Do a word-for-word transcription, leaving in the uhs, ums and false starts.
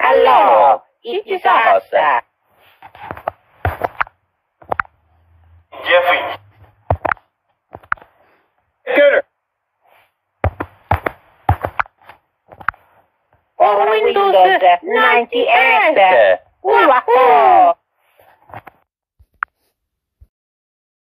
Hello, it is us. Jeffrey. Good. For Windows ninety-eight. Wahoo!